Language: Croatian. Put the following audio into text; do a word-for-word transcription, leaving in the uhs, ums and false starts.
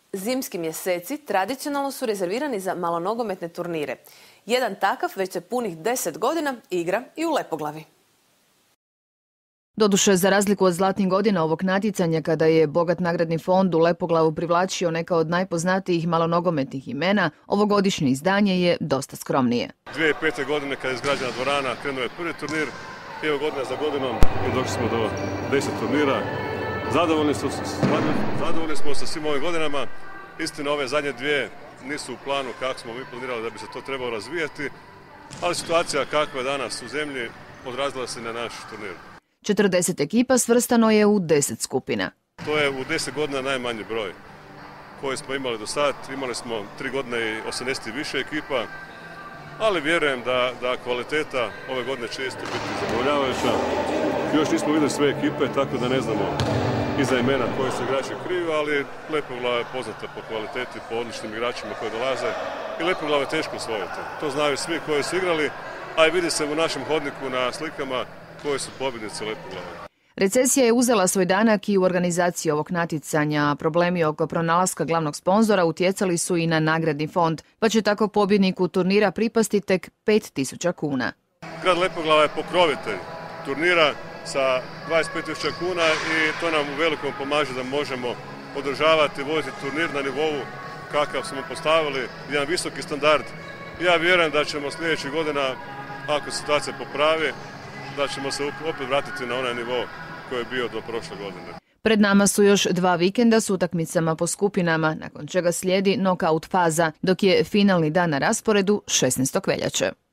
Zimski mjeseci tradicionalno su rezervirani za malonogometne turnire. Jedan takav već se punih deset godina igra i u Lepoglavi. Doduše, za razliku od zlatnih godina ovog natjecanja, kada je bogat nagradni fond u Lepoglavu privlačio neka od najpoznatijih malonogometnih imena, ovogodišnje izdanje je dosta skromnije. dvije tisuće pete. godine, kada je izgrađena dvorana, krenuo je prvi turnir. Evo godina za godinom i došli smo do deset turnira. Zadovoljni, su, zadovoljni smo sa svim ovim godinama. Istina, ove zadnje dvije nisu u planu kako smo mi planirali da bi se to trebalo razvijati, ali situacija kakva je danas u zemlji odrazila se na naš turnir. četrdeset ekipa svrstano je u deset skupina. To je u deset godina najmanji broj koji smo imali do sad. Imali smo tri godine i osamdeset i više ekipa, ali vjerujem da, da kvaliteta ove godine će isto biti zadovoljavajuća. Još nismo vidjeli sve ekipe, tako da ne znamo iza imena koji su igrači krivi, ali Lepoglava je poznata po kvaliteti, po odličnim igračima koji dolaze i Lepoglava je teško osvojiti. To znaju svi koji su igrali, a i vidi se u našem hodniku na slikama koji su pobjednici Lepoglave. Recesija je uzela svoj danak i u organizaciji ovog natjecanja. Problemi oko pronalaska glavnog sponzora utjecali su i na nagradni fond, pa će tako pobjedniku turnira pripasti tek pet tisuća kuna. Grad Lepoglava je pokrovitelj turnira sa dvadeset pet tisuća kuna i to nam u velikom pomaže da možemo održavati, voditi turnir na nivou kakav smo postavili, jedan visoki standard. Ja vjerujem da ćemo sljedećih godina, ako situacija popravi, da ćemo se opet vratiti na onaj nivo koji je bio do prošle godine. Pred nama su još dva vikenda s utakmicama po skupinama, nakon čega slijedi nokaut faza, dok je finalni dan na rasporedu šesnaestog veljače.